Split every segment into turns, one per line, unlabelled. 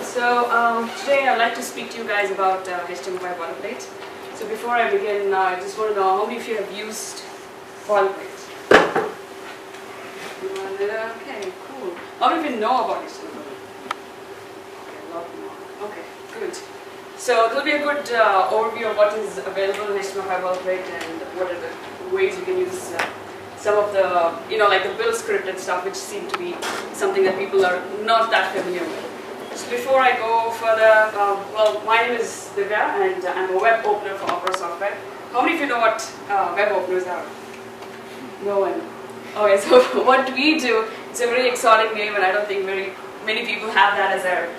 Today I'd like to speak to you guys about HTML5 Boilerplate. So before I begin, I just want to know how many of you have used Boilerplate? Okay, cool. How many of you know about HTML5? Okay, a lot more. Okay, good. So there'll be a good overview of what is available in HTML5 Boilerplate and what are the ways you can use some of the, like the build script and stuff, which seem to be something that people are not that familiar with. So before I go further, well, my name is Divya and I'm a web opener for Opera Software. How many of you know what web openers are? No one. Okay, so what we do, it's a very exotic name and I don't think very many people have that as their,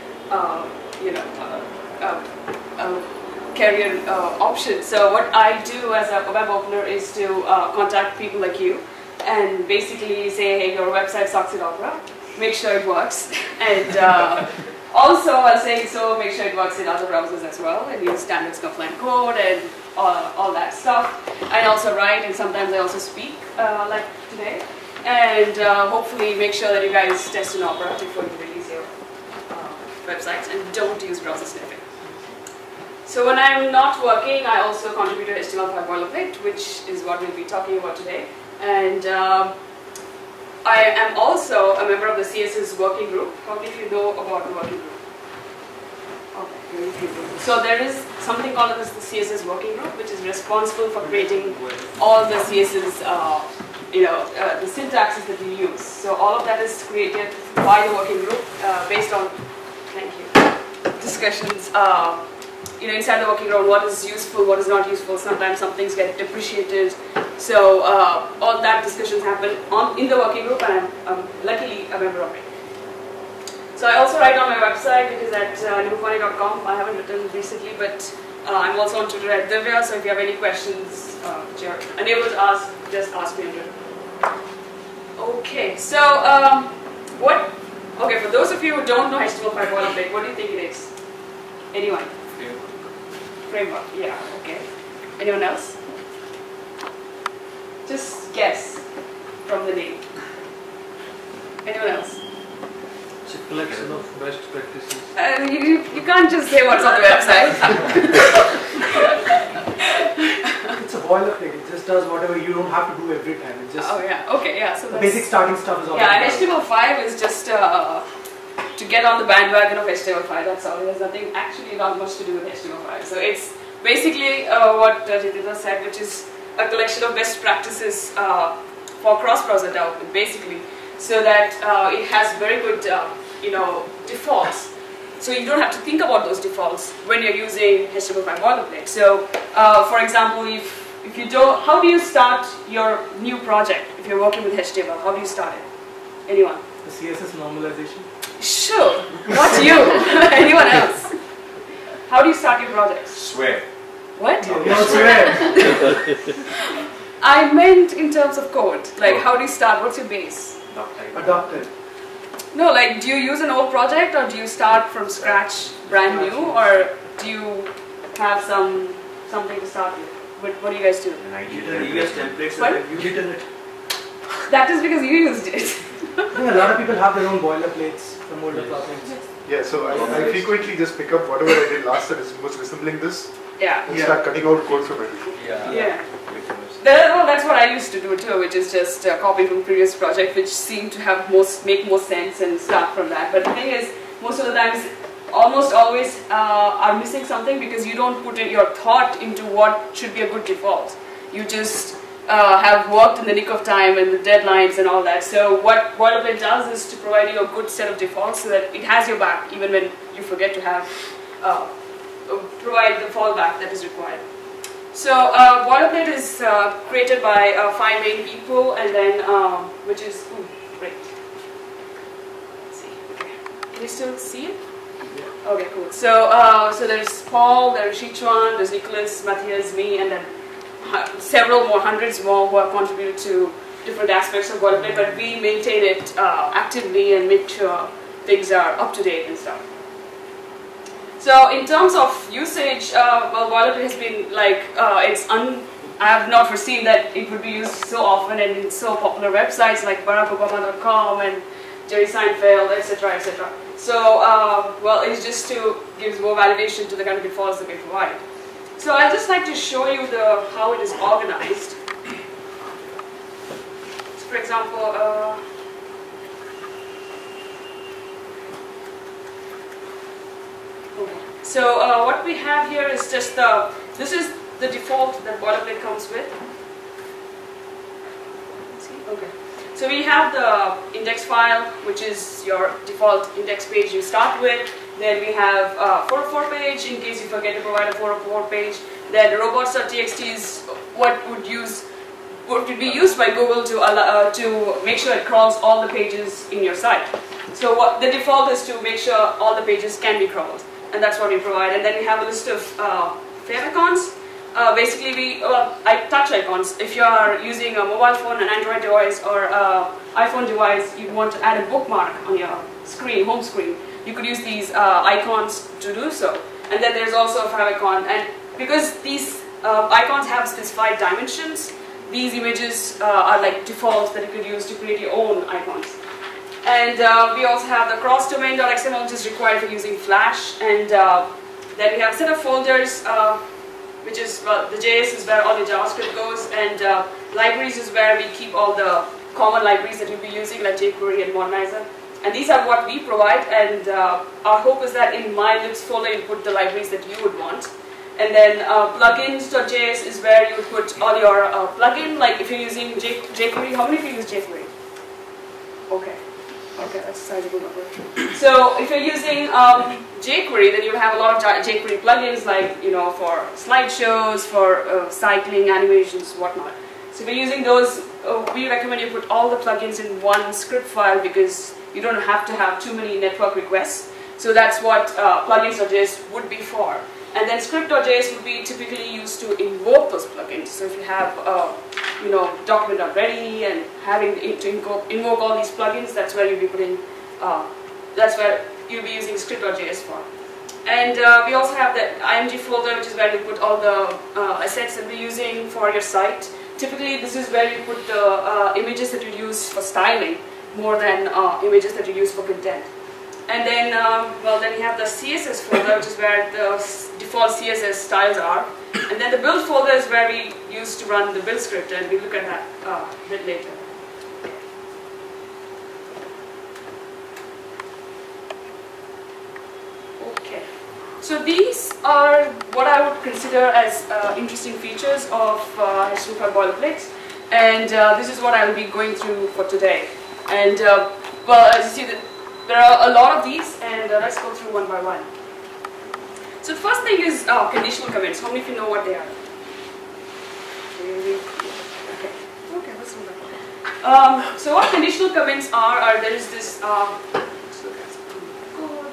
career option. So what I do as a web opener is to contact people like you and basically say, hey, your website sucks in Opera, make sure it works. And also, while saying so, make sure it works in other browsers as well, and use standards compliant code and all that stuff. I also write, and sometimes I also speak, like today. And hopefully make sure that you guys test in Opera before you release your websites, and don't use browser sniffing. So when I'm not working, I also contribute to HTML5 Boilerplate, which is what we'll be talking about today. And I am also a member of the CSS working group. How many of you know about the working group? Okay, very few people. So there is something called as the CSS working group, which is responsible for creating all the CSS, the syntaxes that we use. So all of that is created by the working group based on, thank you, discussions. Inside the working group, what is useful, what is not useful. Sometimes some things get depreciated. So all that discussions happen in the working group, and I'm luckily a member of it. So I also write on my website. It is at nimufani.com. I haven't written recently, but I'm also on Twitter at Divya. So if you have any questions which you're unable to ask, just ask me on Twitter. Okay, so Okay, for those of you who don't know HTML5 Boilerplate, what do you think it is? Anyone? Framework, yeah, okay. Anyone else? Just guess from the name. Anyone else?
It's a collection of best practices.
You can't just say what's on the website.
It's a boilerplate. It just does whatever you don't have to do every time. It just
okay, yeah. So
the basic starting stuff is all.
Yeah, and HTML5 is just to get on the bandwagon of HTML5. That's all. There's nothing actually not much to do with HTML5. So it's basically what Divya said, which is a collection of best practices for cross-browser development, basically, so that it has very good, defaults. So you don't have to think about those defaults when you're using HTML5 Boilerplate. So, for example, if you don't, how do you start your new project if you're working with HTML? How do you start it? Anyone?
The CSS normalization.
Sure. Not you. Anyone else? How do you start your projects?
Swear.
What?
You don't swear.
I meant in terms of code. Like, how do you start? What's your base?
Adopted.
No, like, do you use an old project or do you start from scratch, brand new, or do you have something to start with? What do you guys do?
You use templates.
What?
You written it.
That is because you used it.
Yeah, a lot of people have their own boilerplates from older projects.
Yeah, so I frequently just pick up whatever I did last time, was resembling this,
Yeah.
and start cutting out code from it.
Yeah. Well, that's what I used to do too, which is just copy from previous project, which seemed to have make more sense and start from that. But the thing is, most of the times, almost always are missing something because you don't put in your thought into what should be a good default. You just have worked in the nick of time and the deadlines and all that. So what Boilerplate does is to provide you a good set of defaults so that it has your back even when you forget to have provide the fallback that is required. So Boilerplate is created by 5 main people, and then which is great. Let's see. Okay. Can you still see it? Yeah. Okay, cool. So so there's Paul, there's Shichuan, there's Nicholas, Matthias, me, and then several more, hundreds more who have contributed to different aspects of Boilerplate, but we maintain it actively and make sure things are up to date and stuff. So in terms of usage, well, Boilerplate has been like, I have not foreseen that it would be used so often and in so popular websites like barackobama.com and Jerry Seinfeld, etc., etc. So, well, it's just to give more validation to the kind of defaults that we provide. So I'd just like to show you how it is organized. So for example, so what we have here is just this is the default that Boilerplate comes with. Okay. So we have the index file, which is your default index page you start with. Then we have 404 page in case you forget to provide a 404 page. Then robots.txt is what would be used by Google to make sure it crawls all the pages in your site. So what the default is to make sure all the pages can be crawled, and that's what we provide. And then we have a list of favicons. Basically, touch icons. If you are using a mobile phone, an Android device, or iPhone device, you want to add a bookmark on your screen, home screen. You could use these icons to do so. And then there's also a favicon. And because these icons have specified dimensions, these images are like defaults that you could use to create your own icons. And we also have the cross-domain.xml, which is required for using Flash. And then we have a set of folders, which is, well, the JS is where all the JavaScript goes, and libraries is where we keep all the common libraries that you'll be using, like jQuery and Modernizer. And these are what we provide, and our hope is that in my libs folder you put the libraries that you would want. And then plugins.js is where you would put all your plugin, like if you're using jQuery. How many of you use jQuery? Okay. Okay, that's a sizable number. So if you're using jQuery, then you'll have a lot of jQuery plugins, like, you know, for slideshows, for cycling, animations, whatnot. So if you're using those, we recommend you put all the plugins in one script file, because you don't have to have too many network requests. So that's what plugins.js would be for. And then script.js would be typically used to invoke those plugins. So if you have, you know, document.ready and having to invoke all these plugins, that's where you'll be putting, that's where you'll be using script.js for. And we also have the img folder, which is where you put all the assets that we're using for your site. Typically, this is where you put the images that you use for styling, more than images that you use for content. And then, well, then you have the CSS folder, which is where the default CSS styles are. And then the build folder is where we use to run the build script, and we'll look at that a bit later. Okay. So these are what I would consider as interesting features of HTML5 boilerplates. And this is what I will be going through for today. And, well, as you see, there are a lot of these, and let's go through one by one. So the first thing is conditional commits. How many of you know what they are? Okay, okay, let's do that. So what conditional commits are there is this, let's look at code.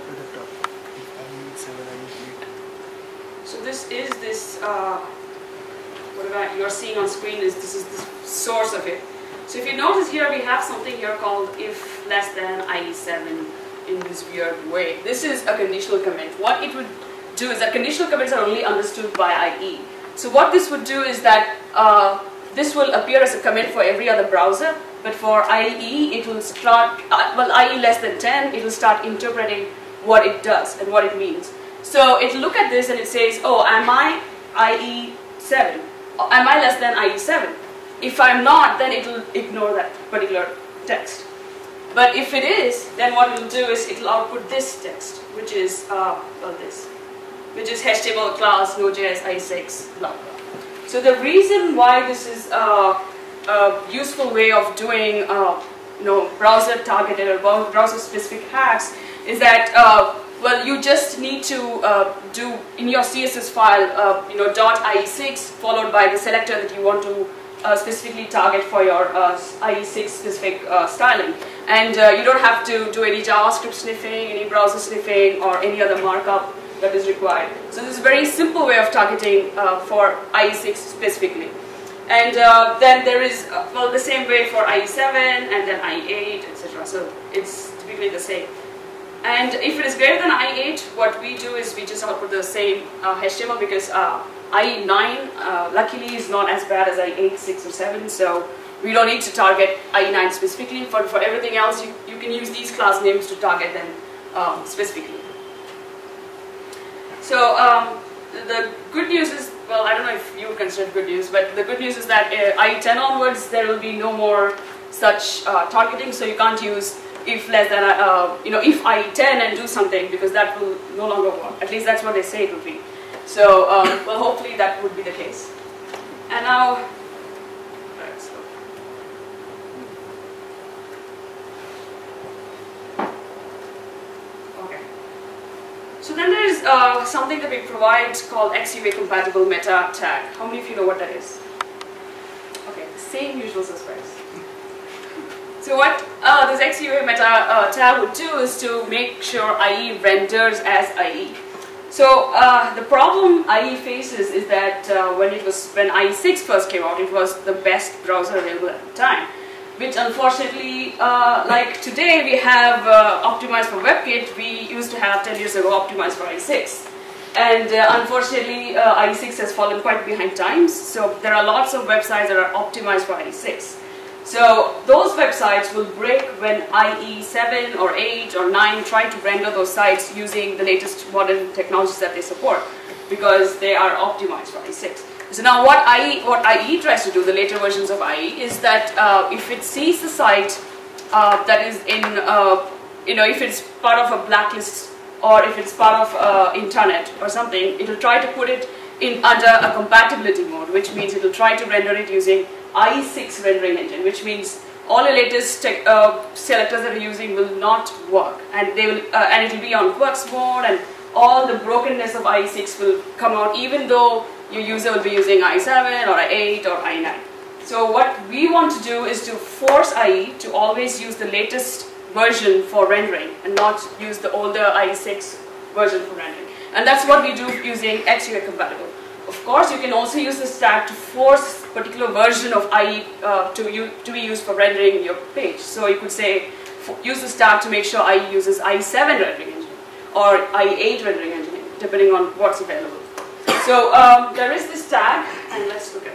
So this is this, whatever you're seeing on screen is this source of it. So if you notice here, we have something here called if less than IE7 in this weird way. This is a conditional commit. What it would do is that conditional commits are only understood by IE. So what this would do is that this will appear as a commit for every other browser, but for IE it will start, well, IE less than 10, it will start interpreting what it does and what it means. So it will look at this and it says, oh, am I IE7? Am I less than IE7? If I'm not, then it will ignore that particular text. But if it is, then what it will do is it will output this text, which is well, this, which is HTML class Node.js IE6 blah blah. So the reason why this is a useful way of doing you know, browser targeted or browser specific hacks is that well, you just need to do in your CSS file you know, .ie6 followed by the selector that you want to specifically target for your IE6 specific styling. And you don't have to do any JavaScript sniffing, any browser sniffing, or any other markup that is required. So this is a very simple way of targeting for IE6 specifically. And then there is, well, the same way for IE7 and then IE8, etc. So it's typically the same. And if it is greater than IE8, what we do is we just output the same HTML, because IE9 luckily is not as bad as IE8, 6 or 7, so we don't need to target IE9 specifically. For everything else, you can use these class names to target them specifically. So the good news is, well, I don't know if you would consider it good news, but the good news is that IE10 onwards there will be no more such targeting. So you can't use if less than if IE10 and do something, because that will no longer work. At least that's what they say it will be. So well, hopefully that would be the case. And now, let's go. Okay. So then there is something that we provide called XUA compatible meta tag. How many of you know what that is? Okay, the same usual suspects. So what this XUA meta tag would do is to make sure IE renders as IE. So the problem IE faces is that when IE6 first came out, it was the best browser available at the time, which unfortunately, like today we have optimized for WebKit, we used to have 10 years ago optimized for IE6. And unfortunately, IE6 has fallen quite behind times, so there are lots of websites that are optimized for IE6. So those websites will break when IE7 or 8 or 9 try to render those sites using the latest modern technologies that they support, because they are optimized for IE6. So now what IE tries to do, the later versions of IE, is that if it sees the site that is in, if it's part of a blacklist or if it's part of internet or something, it will try to put it in under a compatibility mode, which means it will try to render it using IE6 rendering engine, which means all the latest selectors that are using will not work, and they will, and it will be on works mode, and all the brokenness of IE6 will come out, even though your user will be using IE7 or IE8 or IE9. So what we want to do is to force IE to always use the latest version for rendering and not use the older IE6 version for rendering. And that's what we do using XUA compatible. Of course, you can also use this tag to force a particular version of IE to be used for rendering your page. So you could say, use this tag to make sure IE uses IE7 rendering engine or IE8 rendering engine, depending on what's available. So there is this tag, and let's look at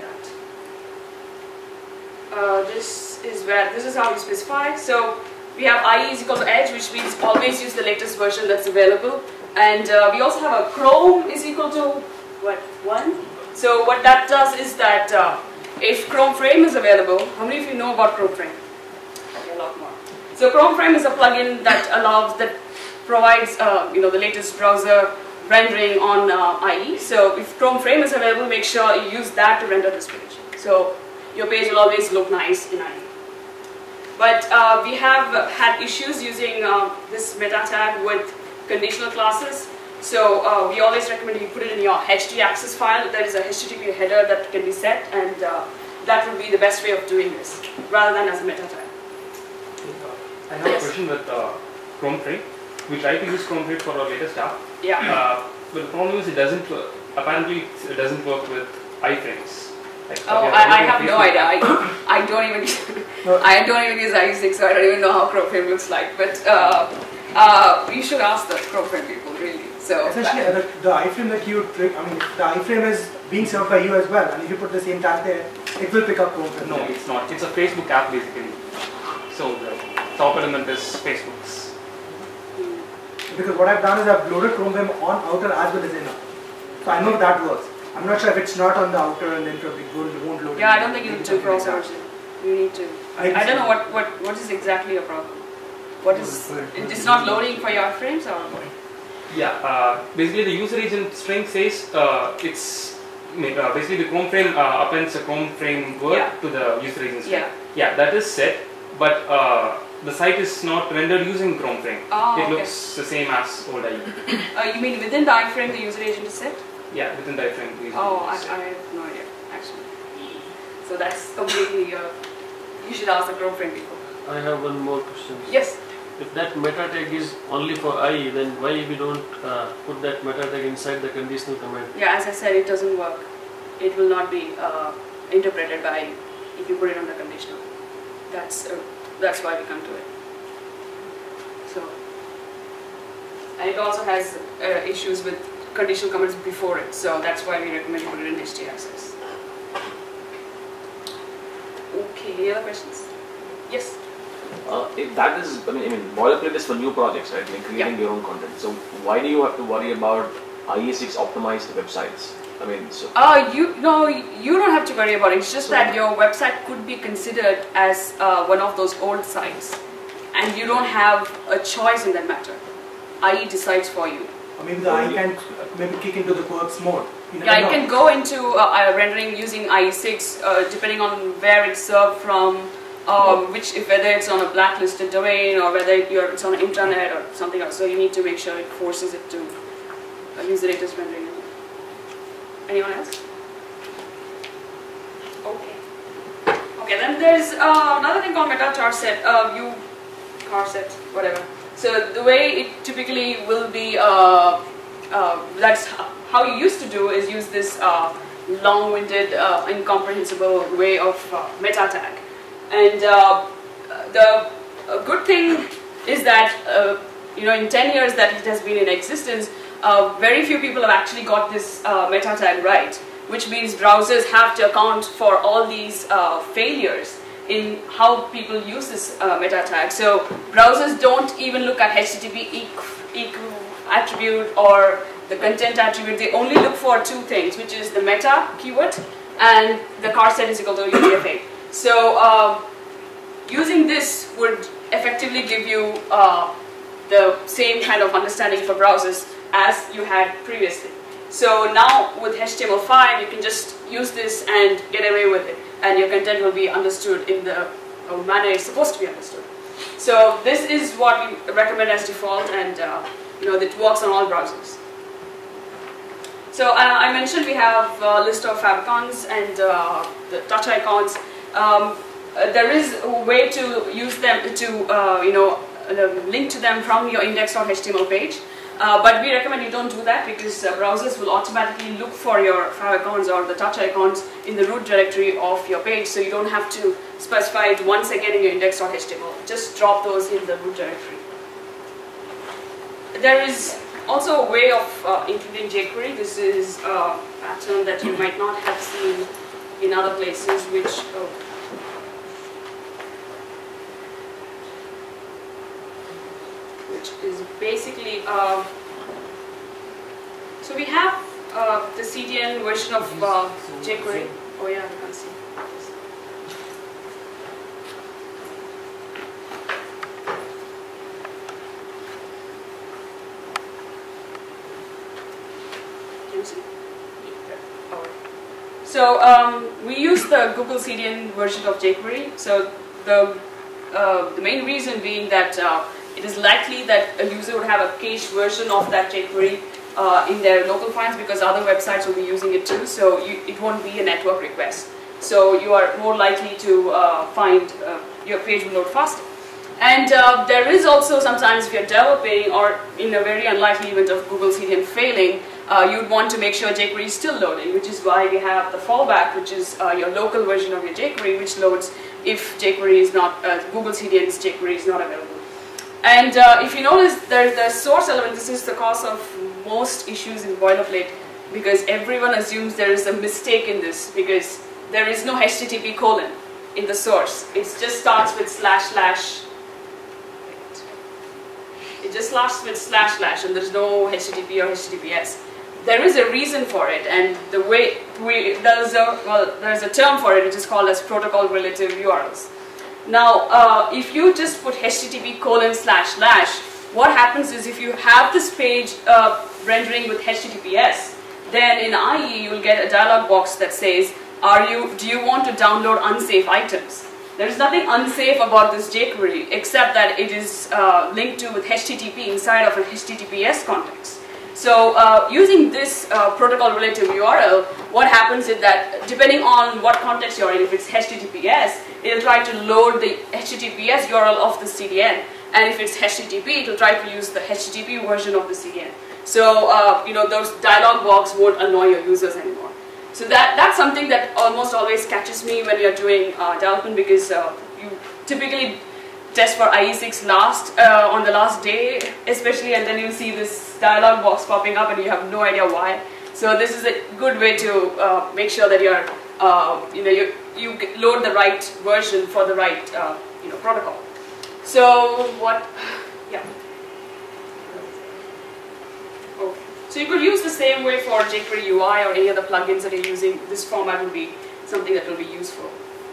that. This is how you specify. So we have IE is equal to edge, which means always use the latest version that's available. And we also have a Chrome is equal to what, 1? So what that does is that if Chrome Frame is available, how many of you know about Chrome Frame? Okay, a lot more. So Chrome Frame is a plugin that provides the latest browser rendering on IE. So if Chrome Frame is available, make sure you use that to render this page. So your page will always look nice in IE. But we have had issues using this meta tag with conditional classes. So we always recommend you put it in your htaccess file. There is a HTTP header that can be set, and that would be the best way of doing this, rather than as a meta tag.
I have a question with Chrome Frame. We try to use Chrome Frame for our latest app.
Yeah.
But the problem is it doesn't. Apparently, it doesn't work with iframes. Like,
I have no idea. I don't even use IE6, so I don't even know how Chrome Frame looks like. But you should ask the Chrome Frame people, really. So
essentially, the iframe that you trick, the iframe is being served by you as well, and if you put the same tag there, it will pick up Chrome Frame.
No, it's not. It's a Facebook app basically. So the top element is Facebook's.
Because what I've done is I've loaded Chrome Frame on outer as well as inner. So I know that works. I'm not sure if it's not on the outer and then probably won't load.
Yeah, I don't think you need to cross version. You need to. I don't know what is exactly your problem. What is it's not loading for your frames or what?
Yeah, basically the user agent string says it's basically the Chrome Frame appends a Chrome Frame word to the user agent string. Yeah, that is set, but the site is not rendered using Chrome Frame.
Oh,
it looks the same as old IE.
You mean within the iframe the user agent is set?
Yeah, within the iframe.
I have no idea actually. So that's completely. You should ask the Chrome Frame people.
I have one more question.
Yes.
If that meta tag is only for IE, then why we don't put that meta tag inside the conditional command?
Yeah, as I said, it doesn't work. It will not be interpreted by IE if you put it on the conditional. That's why we come to it. So, and it also has issues with conditional comments before it. So that's why we recommend you put it in htaccess. Okay, any other questions? Yes.
If that is, I mean, Boilerplate is for new projects, right? Like creating your own content. So why do you have to worry about IE6 optimized websites? I mean, so.
You don't have to worry about it. It's just that your website could be considered as one of those old sites, and you don't have a choice in that matter. IE decides for you.
Or maybe the IE can maybe kick into the quirks mode.
Yeah, it can go into rendering using IE6 depending on where it's served from, whether it's on a blacklisted domain or whether it's on an intranet or something else. So you need to make sure it forces it to use the latest rendering. Anyone else? Okay. Okay, then there's another thing called meta charset. Charset, whatever. So the way it typically will be, that's how you used to do is use this long-winded, incomprehensible way of meta tag. And the good thing is that in 10 years that it has been in existence, very few people have actually got this meta tag right, which means browsers have to account for all these failures in how people use this meta tag. So browsers don't even look at HTTP equal attribute or the content attribute. They only look for two things, which is the meta keyword and the charset is equal to UTF-8. So using this would effectively give you the same kind of understanding for browsers as you had previously. So now with HTML5 you can just use this and get away with it, and your content will be understood in the manner it's supposed to be understood. So this is what we recommend as default, and it works on all browsers. So I mentioned we have a list of favicons and the touch icons. There is a way to use them to link to them from your index.html page. But we recommend you don't do that because browsers will automatically look for your favicons or the touch icons in the root directory of your page, so you don't have to specify it once again in your index.html. Just drop those in the root directory. There is also a way of including jQuery. This is a pattern that you might not have seen in other places, which is basically, so we have the CDN version of jQuery. Oh yeah, you can see. Can you see? So we use the Google CDN version of jQuery. So the main reason being that it is likely that a user would have a cached version of that jQuery in their local files because other websites will be using it too, so it won't be a network request. So you are more likely to find your page will load faster. And there is also sometimes if you're developing or in a very unlikely event of Google CDN failing, you'd want to make sure jQuery is still loading, which is why we have the fallback, which is your local version of your jQuery, which loads if jQuery is not, Google CDN's jQuery is not available. And if you notice, the source element, this is the cause of most issues in Boilerplate, because everyone assumes there is a mistake in this, because there is no HTTP colon in the source. It just starts with // It just starts with // and there's no HTTP or HTTPS. There is a reason for it, and the way there's a term for it which is called as protocol relative URLs. Now, if you just put HTTP :// what happens is if you have this page rendering with HTTPS, then in IE you will get a dialog box that says, do you want to download unsafe items? There is nothing unsafe about this jQuery except that it is linked to with HTTP inside of a HTTPS context. So using this protocol relative URL, what happens is that depending on what context you're in, if it's HTTPS, it'll try to load the HTTPS URL of the CDN, and if it's HTTP, it'll try to use the HTTP version of the CDN. So those dialog box won't annoy your users anymore. So that's something that almost always catches me when you're doing development, because you typically test for IE6 on the last day, especially, and then you see this dialog box popping up and you have no idea why. So this is a good way to make sure that you're, you load the right version for the right protocol. So what, yeah. Oh. So you could use the same way for jQuery UI or any other plugins that you're using. This format would be something that will be useful.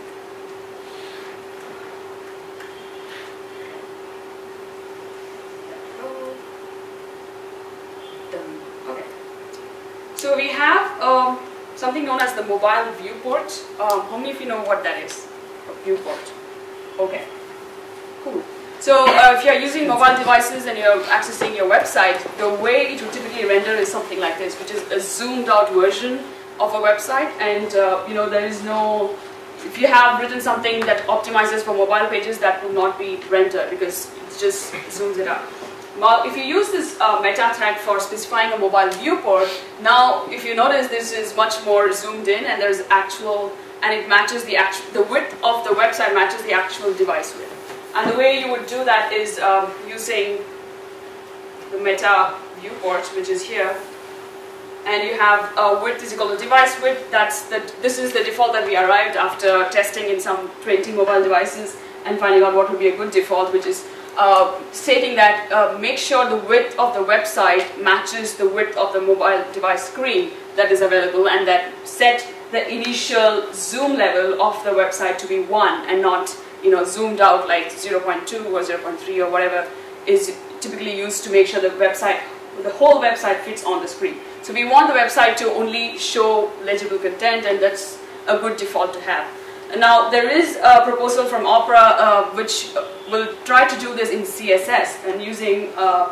Okay. So we have something known as the mobile viewport. How many of you know what that is? A viewport. Okay. Cool. So if you're using mobile devices and you're accessing your website, the way it would typically render is something like this, which is a zoomed out version of a website. And there is no, if you have written something that optimizes for mobile pages, that will not be rendered because it just zooms it out. Now, if you use this meta tag for specifying a mobile viewport, now if you notice this is much more zoomed in and there's actual, and it matches the width of the website matches the actual device width. And the way you would do that is using the meta viewport, which is here, and you have width is equal to device width. This is the default that we arrived after testing in some 20 mobile devices and finding out what would be a good default, which is stating that make sure the width of the website matches the width of the mobile device screen that is available, and that set the initial zoom level of the website to be 1 and not zoomed out like 0.2 or 0.3 or whatever is typically used to make sure the whole website fits on the screen. So we want the website to only show legible content, and that's a good default to have. And now there is a proposal from Opera which will try to do this in CSS and using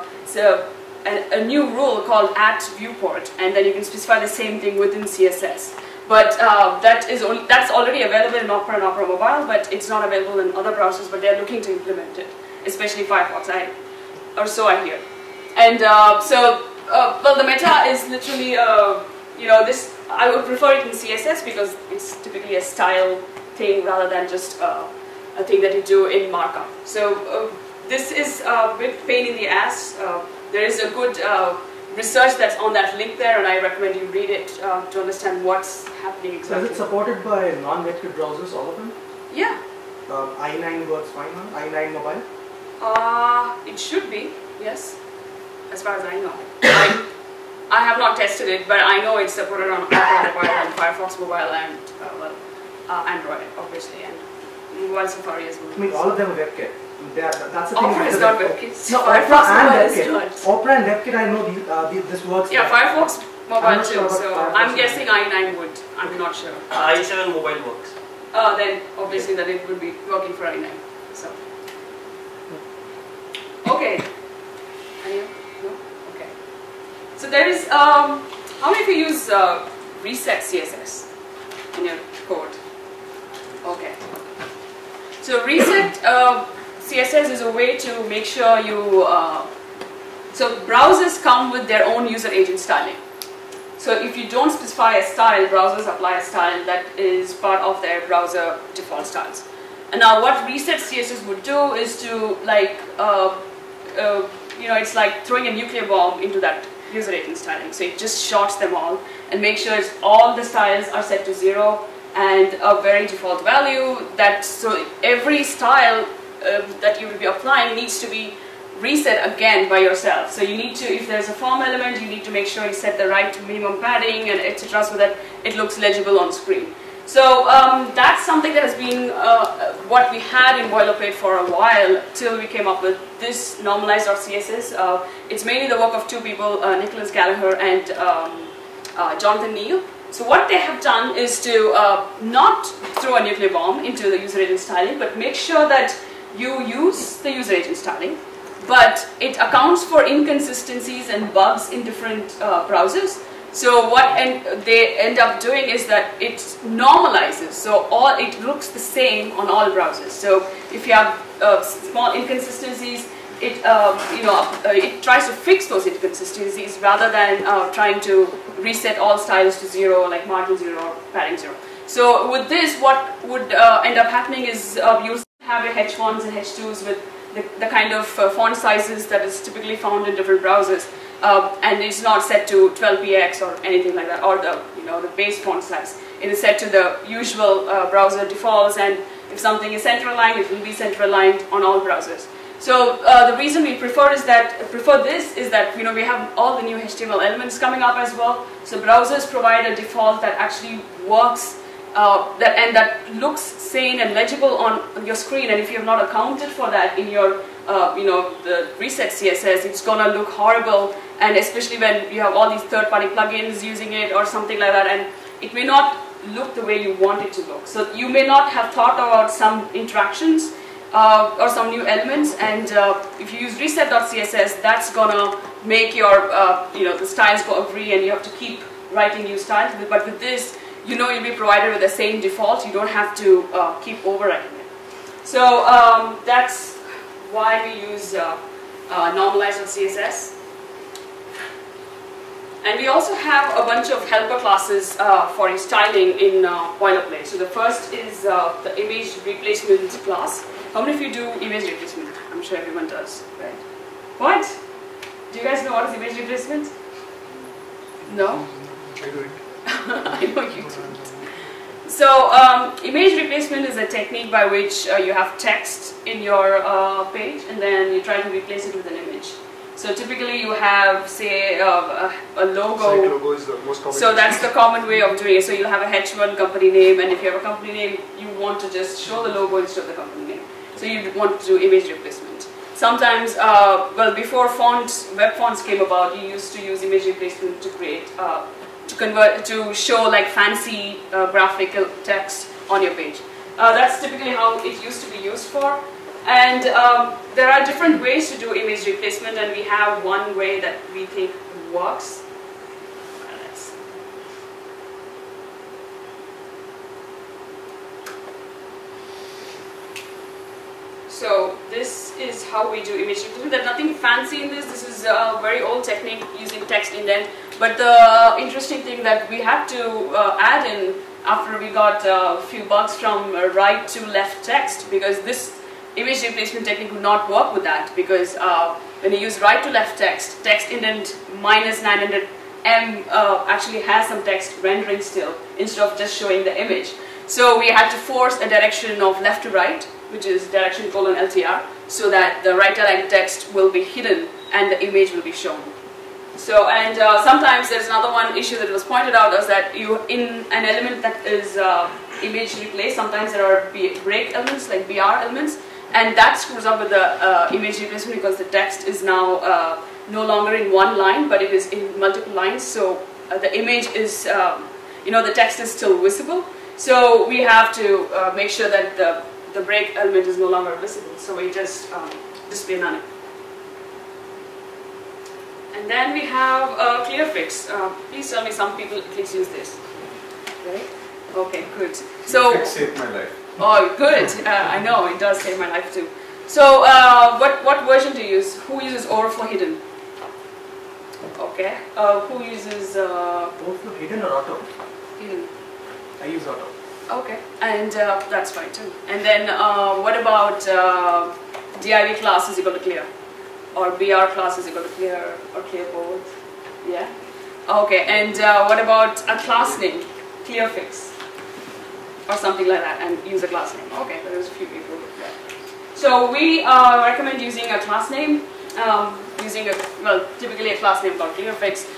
a new rule called @viewport, and then you can specify the same thing within CSS. But that's already available in Opera and Opera Mobile, but it's not available in other browsers, but they're looking to implement it, especially Firefox, or so I hear. And well, the meta is literally, this, I would prefer it in CSS because it's typically a style thing rather than just a thing that you do in markup. So this is a bit pain in the ass. There is a good research that's on that link there, and I recommend you read it to understand what's happening exactly.
So is it supported by non-WebKit browsers, all of them?
Yeah.
i9 works fine on i9 mobile?
It should be, yes, as far as I know. I have not tested it, but I know it's supported on Opera Mobile and Firefox Mobile and Android, obviously, and Mobile Safari as well.
I mean, all of them are WebKit. That's the thing.
Opera is not WebKit.
No, Opera and WebKit. Opera and WebKit, I know this works.
Yeah, Firefox Mobile too. So I'm guessing i9 would. I'm not sure.
i7 mobile works.
Then obviously that it would be working for i9. So okay. No? Okay. So there is how many of you use reset CSS in your code? Okay. So reset CSS is a way to make sure you, so browsers come with their own user agent styling. So if you don't specify a style, browsers apply a style that is part of their browser default styles. And now what reset CSS would do is to it's like throwing a nuclear bomb into that user agent styling. So it just shorts them all and makes sure all the styles are set to 0 and a very default value. So every style that you will be applying needs to be reset again by yourself. So you need to, if there's a form element, you need to make sure you set the right minimum padding and etc. so that it looks legible on screen. So that's something that has been what we had in Boilerplate for a while till we came up with this normalized.css. It's mainly the work of two people, Nicholas Gallagher and Jonathan Neal. So what they have done is to not throw a nuclear bomb into the user agent styling, but make sure that you use the user agent styling, but it accounts for inconsistencies and bugs in different browsers. So what they end up doing is that it normalizes, so it looks the same on all browsers. So if you have small inconsistencies, it tries to fix those inconsistencies rather than trying to reset all styles to 0, like margin 0 or padding 0. So with this, what would end up happening is you have your H1s and H2s with the kind of font sizes that is typically found in different browsers, and it's not set to 12px or anything like that, or the base font size. It is set to the usual browser defaults, and If something is center-aligned, it will be center-aligned on all browsers. So the reason we prefer this is that we have all the new HTML elements coming up as well. So browsers provide a default that actually works that looks sane and legible on your screen. And if you have not accounted for that in your the reset CSS, it's gonna look horrible. And especially when you have all these third-party plugins using it or something like that, and it may not look the way you want it to look. So you may not have thought about some interactions or some new elements, and if you use reset.css, that's gonna make your the styles go agree, and you have to keep writing new styles. But with this, you'll be provided with the same default. You don't have to keep overwriting it. So that's why we use normalize.css. And we also have a bunch of helper classes for styling in Boilerplate. So the first is the image replacement class. How many of you do image replacement? I'm sure everyone does, right? What? Do you guys know what is image replacement? No?
I do it.
I know you don't. So image replacement is a technique by which you have text in your page, and then you try to replace it with an image. So typically you have, say, a logo.
Site logo is the most common.
So that's the common way of doing it. So you'll have a H1 company name, and if you have a company name, you want to just show the logo instead of the company name. So you want to do image replacement. Sometimes, before web fonts came about, you used to use image replacement to create, to show like fancy graphical text on your page. That's typically how it used to be used for. And there are different ways to do image replacement, and we have one way that we think works. So this is how we do image replacement. There's nothing fancy in this. This is a very old technique using text indent. But the interesting thing that we had to add in after we got a few bugs from right to left text, because this image replacement technique would not work with that, because when you use right to left text, text indent minus 900M actually has some text rendering still instead of just showing the image. So we had to force a direction of left to right, which is direction : LTR, so that the right aligned text will be hidden and the image will be shown. So, and sometimes there's another one issue that was pointed out, is that in an element that is image replaced, sometimes there are break elements, like BR elements, and that screws up with the image replacement, because the text is now no longer in one line, but it is in multiple lines. So the image is, the text is still visible. So we have to make sure that the break element is no longer visible. So we just display none. And then we have a clear fix. Please tell me some people at least use this. Right? Okay, good. So
It saved my life.
Oh, good. I know, it does save my life too. So what version do you use? Who uses overflow hidden? Okay. Who uses
Overflow hidden or auto?
hidden?
I use auto.
Okay, and that's fine too. And then what about div class is equal to clear? Or br class is equal to clear, or clear both? Yeah? Okay, and what about a class name? Clear fix? Or something like that, and use a class name. Okay, there's a few people with that. So we recommend using a class name, typically a class name called clearfix.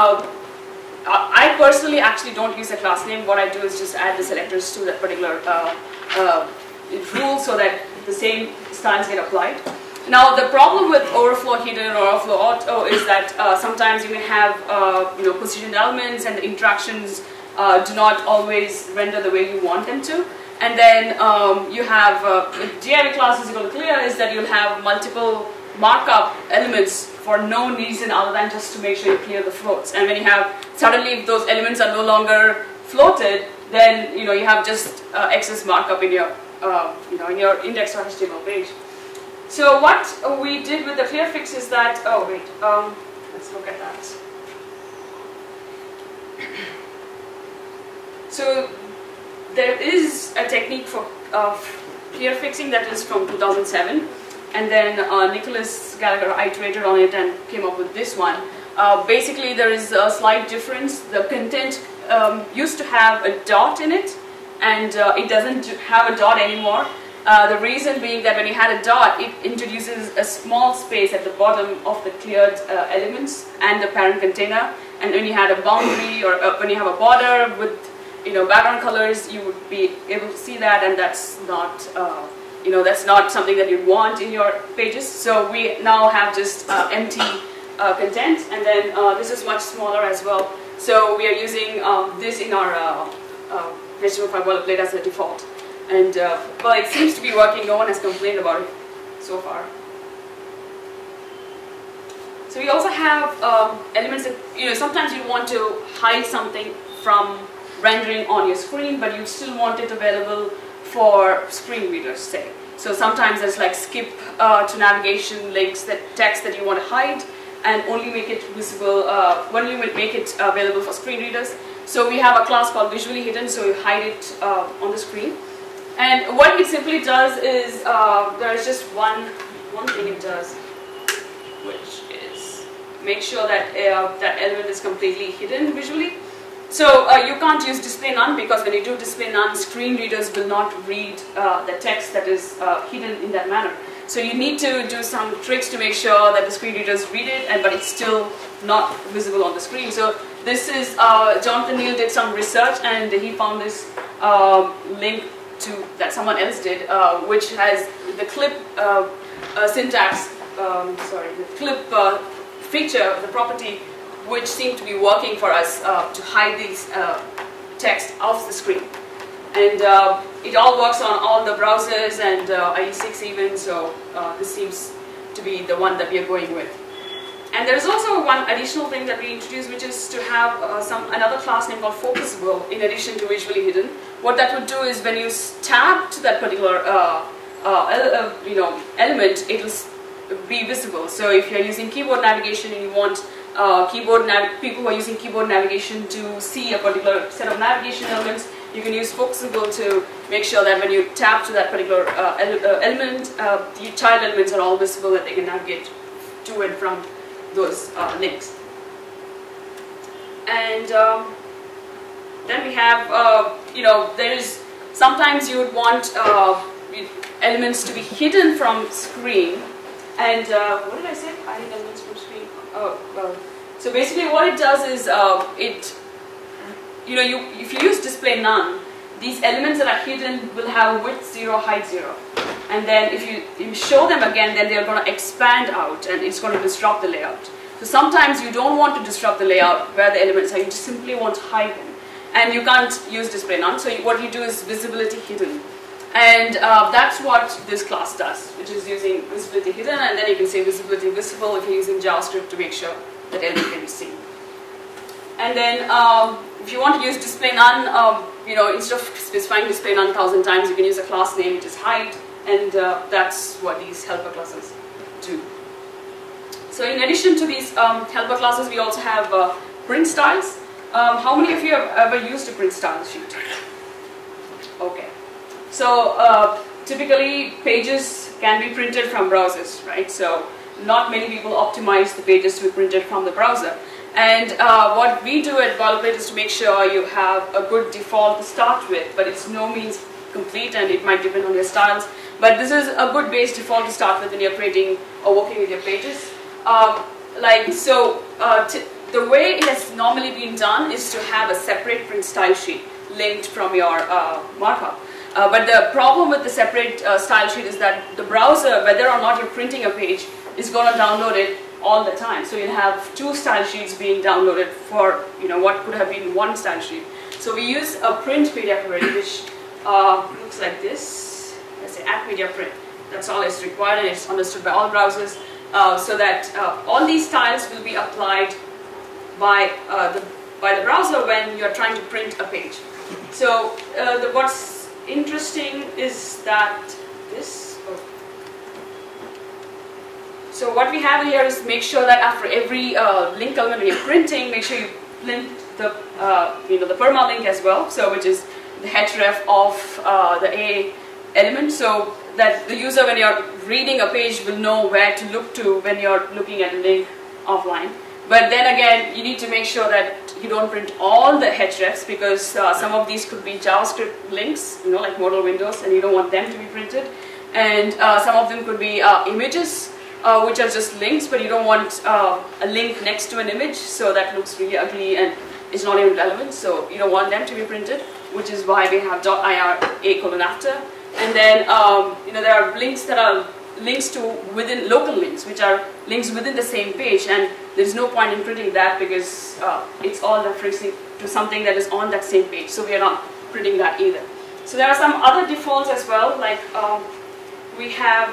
I personally actually don't use a class name. What I do is just add the selectors to that particular rule, so that the same styles get applied. Now the problem with overflow hidden or overflow auto is that sometimes you may have positioned elements, and the interactions do not always render the way you want them to. And then you have div class is equal to clear is that you'll have multiple markup elements for no reason other than just to make sure you clear the floats. And when you have suddenly, if those elements are no longer floated, then you have just excess markup in your in your index or HTML page. So what we did with the clear fix is that let's look at that. So there is a technique for clear fixing that is from 2007, and then Nicholas Gallagher iterated on it and came up with this one. Basically, there is a slight difference. The content used to have a dot in it, and it doesn't have a dot anymore. The reason being that when you had a dot, it introduces a small space at the bottom of the cleared elements and the parent container. And when you had a boundary or when you have a border with background colors, you would be able to see that, and that's not that's not something that you want in your pages. So we now have just empty content, and then this is much smaller as well. So we are using this in our HTML5 boilerplate as a default. And well, it seems to be working. No one has complained about it so far. So we also have elements that, sometimes you want to hide something from rendering on your screen, but you still want it available for screen readers, say. So sometimes there's like skip to navigation links, that text that you want to hide, and only make it visible, only make it available for screen readers. So we have a class called visually hidden, so you hide it on the screen. And what it simply does is, there is just one thing it does, which is make sure that that element is completely hidden visually. So you can't use display none, because when you do display none, screen readers will not read the text that is hidden in that manner. So you need to do some tricks to make sure that the screen readers read it, but it's still not visible on the screen. So this is, Jonathan Neal did some research, and he found this link that someone else did, which has the clip syntax, the clip feature, the property, which seemed to be working for us to hide these text off the screen. And it all works on all the browsers and IE6 even, so this seems to be the one that we are going with. And there's also one additional thing that we introduced, which is to have another class name called focusable in addition to visually hidden. What that would do is when you tab to that particular element, it will be visible. So if you're using keyboard navigation and you want people who are using keyboard navigation to see a particular set of navigation elements, you can use focusable to make sure that when you tap to that particular element, the child elements are all visible, that they can navigate to and from those links. And then we have, there is, sometimes you would want elements to be hidden from screen. And what did I say? Hiding elements from screen. So basically what it does is, if you use display none, these elements that are hidden will have width 0, height 0. And then if you show them again, then they're going to expand out, and it's going to disrupt the layout. So sometimes you don't want to disrupt the layout where the elements are, you just simply want to hide them. And you can't use display none, so what you do is visibility hidden. And that's what this class does, which is using visibility hidden, and then you can say visibility visible if you're using JavaScript to make sure that element can be seen. And then if you want to use display none, instead of specifying display none 1,000 times, you can use a class name which is hide, and that's what these helper classes do. So in addition to these helper classes, we also have print styles. How many of you have ever used a print style sheet? Okay. So typically pages can be printed from browsers, right? So not many people optimize the pages to be printed from the browser. And what we do at Boilerplate is to make sure you have a good default to start with, but it's no means complete, and it might depend on your styles. But this is a good base default to start with when you're creating or working with your pages. The way it has normally been done is to have a separate print style sheet linked from your markup. But the problem with the separate style sheet is that the browser, whether or not you're printing a page, is going to download it all the time. So you'll have two style sheets being downloaded for what could have been one style sheet. So we use a print media query, which looks like this. Let's say @media print. That's all it's required, and it's understood by all browsers, so that all these styles will be applied by the browser when you're trying to print a page. So what's interesting is that this. So what we have here is make sure that after every link element when you're printing, make sure you print the the permalink as well. So which is the href of the A element, so that the user, when you're reading a page, will know where to look to when you're looking at a link offline. But then again, you need to make sure that you don't print all the hrefs, because some of these could be JavaScript links, like modal windows, and you don't want them to be printed. And some of them could be images, which are just links, but you don't want a link next to an image, so that looks really ugly and is not even relevant, so you don't want them to be printed, which is why we have .ir::after. And then there are links that are links to within local links, which are links within the same page, and there's no point in printing that because it's all referencing to something that is on that same page, so we are not printing that either. So there are some other defaults as well, like we have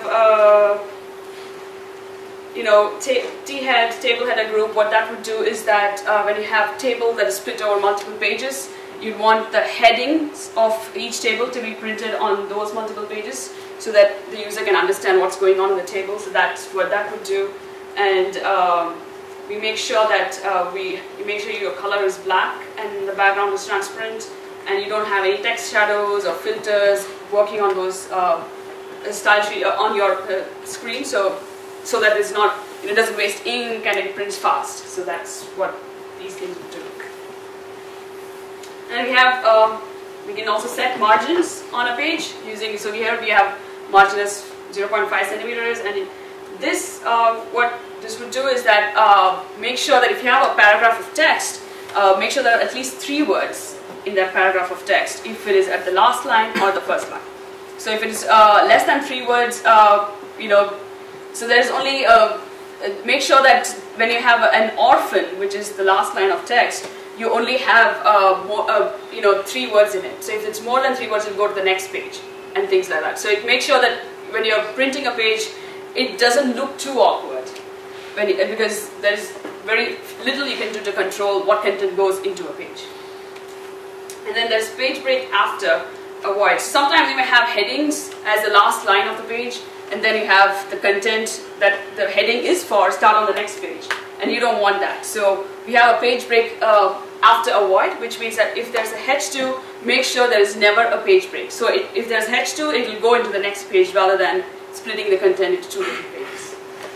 T-head, table header group. What that would do is that when you have table that is split over multiple pages, you'd want the headings of each table to be printed on those multiple pages so that the user can understand what's going on in the table. So that's what that would do. And we make sure that you make sure your color is black and the background is transparent, and you don't have any text shadows or filters working on those styles on your screen, so that it's not, it doesn't waste ink and it prints fast. So that's what these things would do. And we have, we can also set margins on a page using, so here we have margin as 0.5 centimeters, and this, what this would do is that make sure that if you have a paragraph of text, make sure there are at least 3 words in that paragraph of text, if it is at the last line or the first line. So if it is less than 3 words, so there's only, make sure that when you have an orphan, which is the last line of text, you only have 3 words in it. So if it's more than 3 words, you'll go to the next page and things like that. So it makes sure that when you're printing a page, it doesn't look too awkward, because there's very little you can do to control what content goes into a page. And then there's page break after avoid. Sometimes you may have headings as the last line of the page, and then you have the content that the heading is for start on the next page, and you don't want that. So we have a page break after a void, which means that if there's a H2, make sure there is never a page break. So if there's H2, it will go into the next page rather than splitting the content into 2 different pages.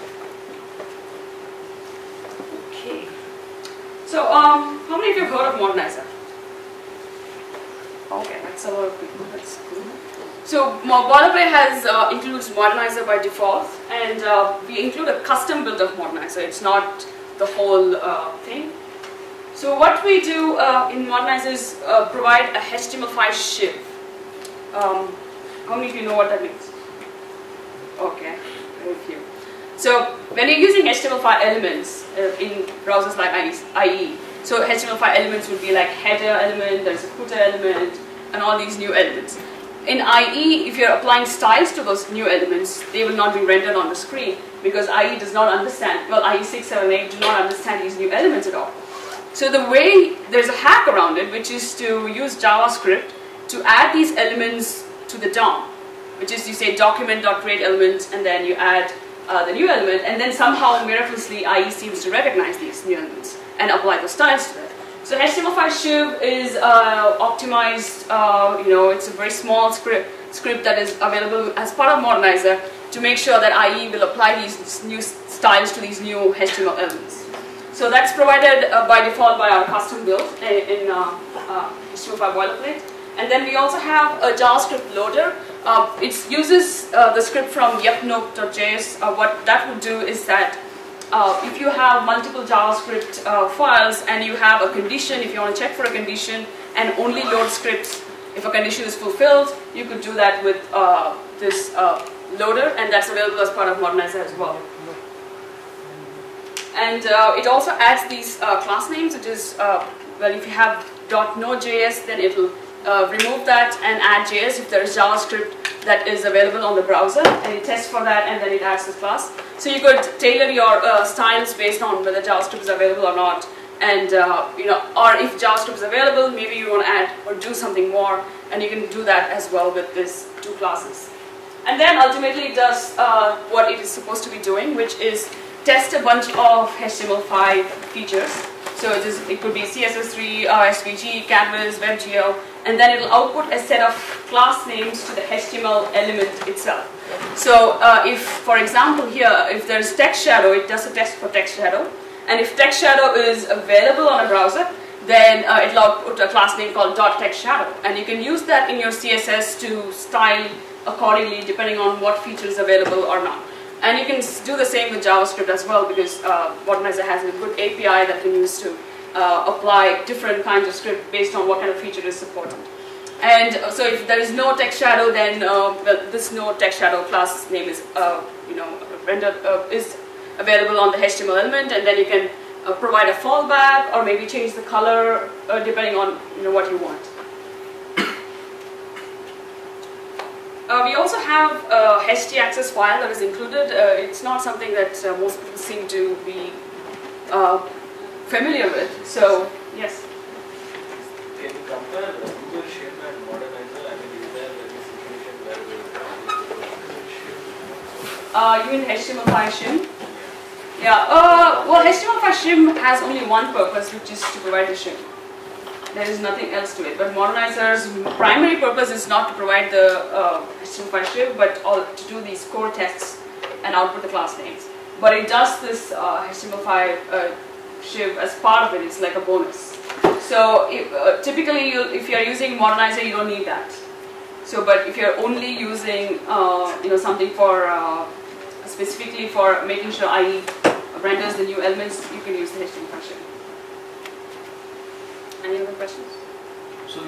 Okay. So how many of you have heard of Modernizer? Okay, that's a lot of people. That's cool. So Boilerplate includes Modernizer by default, and we include a custom build of Modernizer. It's not the whole thing. So what we do in Modernizer is provide a HTML5 shiv. How many of you know what that means? Okay, very few. So when you're using HTML5 elements in browsers like IE, so HTML5 elements would be like header element, there's a footer element, and all these new elements. In IE, if you're applying styles to those new elements, they will not be rendered on the screen because IE does not understand, well, IE 6, 7, 8 do not understand these new elements at all. So the way, there's a hack around it, which is to use JavaScript to add these elements to the DOM, which is you say document.createElement, and then you add the new element, and then somehow miraculously IE seems to recognize these new elements and apply the styles to it. So HTML5 shiv is optimized, it's a very small script that is available as part of Modernizer to make sure that IE will apply these new styles to these new HTML elements. So that's provided by default by our custom build in HTML5 Boilerplate. And then we also have a JavaScript loader. It uses the script from yepnote.js. What that would do is that if you have multiple JavaScript files and you have a condition, if you want to check for a condition and only load scripts if a condition is fulfilled, you could do that with this loader, and that's available as part of Modernizer as well. And it also adds these class names, which is, well, if you have .node.js, then it will remove that and add JS if there is JavaScript that is available on the browser, and it tests for that and then it adds this class. So you could tailor your styles based on whether JavaScript is available or not, and or if JavaScript is available, maybe you want to add or do something more, and you can do that as well with these 2 classes. And then ultimately it does what it is supposed to be doing, which is test a bunch of HTML5 features. So it could be CSS3, SVG, Canvas, WebGL, and then it will output a set of class names to the HTML element itself. So if, for example, here, if there's text shadow, it does a test for text shadow. And if text shadow is available on a browser, then it'll output a class name called .textShadow, and you can use that in your CSS to style accordingly depending on what feature is available or not. And you can do the same with JavaScript as well, because Modernizer has a good API that can use to apply different kinds of script based on what kind of feature is supported. And so if there is no text shadow, then this no text shadow class name is rendered is available on the HTML element, and then you can provide a fallback or maybe change the color depending on what you want. We also have a htaccess file that is included. It's not something that most people seem to be familiar with. So yes.
Can you compare Google Shim and Modernizer? I mean, is there any situation where
You mean HTML5 shim? Yeah. Well, HTML5 shim has only one purpose, which is to provide the shim. There is nothing else to it. But Modernizer's primary purpose is not to provide the HTML5 shim, but to do these core tests and output the class names. But it does this HTML5 shim as part of it. It's like a bonus. So typically, if you are using Modernizer, you don't need that. So, but if you're only using something for specifically for making sure IE renders the new elements, you can use the HTML5 shim. Any other questions?
So